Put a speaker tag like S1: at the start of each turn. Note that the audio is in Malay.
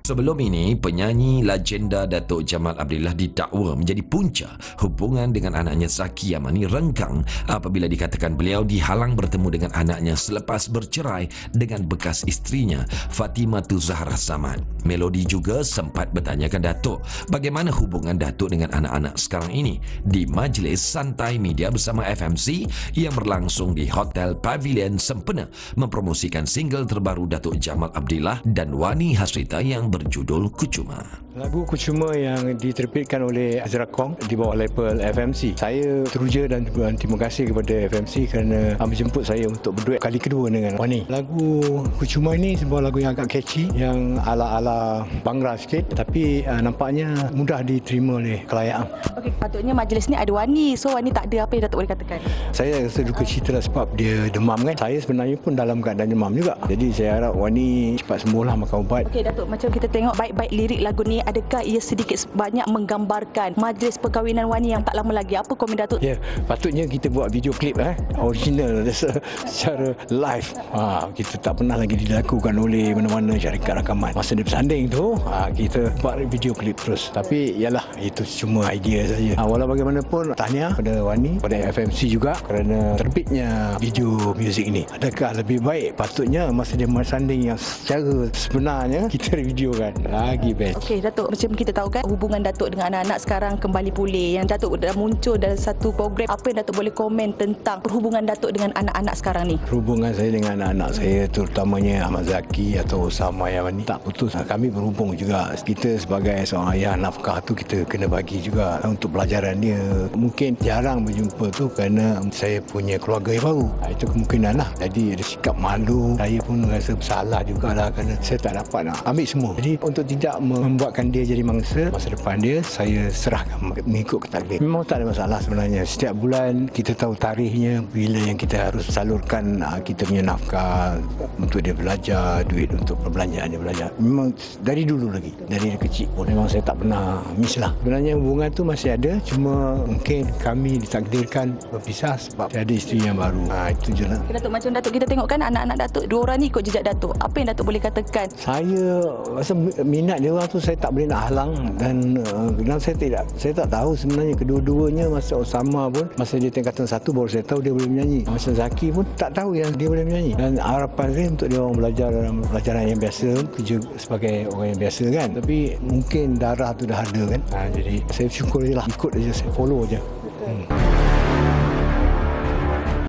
S1: Sebelum ini, penyanyi legenda Datuk Jamal Abdillah didakwa menjadi punca hubungan dengan anaknya Zaki Yamani renggang apabila dikatakan beliau dihalang bertemu dengan anaknya selepas bercerai dengan bekas isterinya Fatimatu Zahra Samad. Melody juga sempat bertanyakan Datuk bagaimana hubungan Datuk dengan anak-anak sekarang ini di majlis santai media bersama FMC yang berlangsung di Hotel Pavilion sempena mempromosikan single terbaru Datuk Jamal Abdillah dan Wani Hasrita yang berjudul Kucuma.
S2: Lagu Kucuma yang diterbitkan oleh Azra Kong di bawah label FMC. Saya teruja dan terima kasih kepada FMC kerana menjemput saya untuk berduet kali kedua dengan Wani. Lagu Kucuma ini sebuah lagu yang agak catchy, yang ala-ala Bhangra sikit, tapi nampaknya mudah diterima oleh khalayak.
S3: Okey, patutnya majlis ni ada Wani. So Wani tak ada, apa yang Datuk boleh katakan?
S2: Saya rasa duka cita lah sebab dia demam kan. Saya sebenarnya pun dalam keadaan demam juga. Jadi saya harap Wani cepat sembuhlah makan ubat.
S3: Okey Datuk, macam kita tengok baik-baik lirik lagu ni, adakah ia sedikit banyak menggambarkan majlis perkahwinan Wani yang tak lama lagi? Apa komen Datuk?
S2: Ya, patutnya kita buat video klip original secara live. Kita tak pernah lagi dilakukan oleh mana-mana syarikat rakaman. Masa dia bersanding tu, kita buat video klip terus. Tapi yalah, itu cuma idea saja. Walau bagaimanapun, tahniah pada Wani, pada FMC juga kerana terbitnya video muzik ini. Adakah lebih baik? Patutnya masa dia bersanding yang secara sebenarnya kita videokan. Lagi best.
S3: Okey Datuk, macam kita tahu kan hubungan Datuk dengan anak-anak sekarang kembali pulih. Yang Datuk dah muncul dalam satu program. Apa yang Datuk boleh komen tentang perhubungan Datuk dengan anak-anak sekarang ni?
S2: Perhubungan saya dengan anak-anak saya, terutamanya Ahmad Zaki atau Usama Yamani, tak putus. Kami berhubung juga. Kita sebagai seorang ayah, nafkah tu kita kena bagi juga untuk pelajaran dia. Mungkin jarang berjumpa tu kerana saya punya keluarga yang baru. Itu kemungkinan lah. Jadi ada sikap malu. Saya pun rasa bersalah jugalah kerana saya tak dapat nak ambil semua. Jadi untuk tidak membuatkan dia jadi mangsa, masa depan dia saya serahkan mengikut takdir. Memang tak ada masalah sebenarnya. Setiap bulan kita tahu tarikhnya bila yang kita harus salurkan kita punya nafkah untuk dia belajar, duit untuk perbelanjaan dia belajar. Memang dari dulu lagi, dari dia kecil pun memang saya tak pernah miss lah. Sebenarnya hubungan tu masih ada, cuma mungkin kami ditakdirkan berpisah sebab saya ada isteri yang baru. Itu je lah.
S3: Datuk, macam Datuk kita tengok kan anak-anak Datuk, dua orang ni ikut jejak Datuk. Apa yang Datuk boleh katakan?
S2: Saya rasa minat dia orang tu saya tak boleh nak halang dan saya tak tahu sebenarnya kedua-duanya. Masa Osama pun masa dia tingkatan 1 baru saya tahu dia boleh menyanyi. Masa Zaki pun tak tahu yang dia boleh menyanyi. Dan harapan saya untuk dia orang belajar dalam pelajaran yang biasa, kerja sebagai orang yang biasa kan. Tapi mungkin darah tu dah ada kan. Jadi saya syukur je lah, ikut je, saya follow je.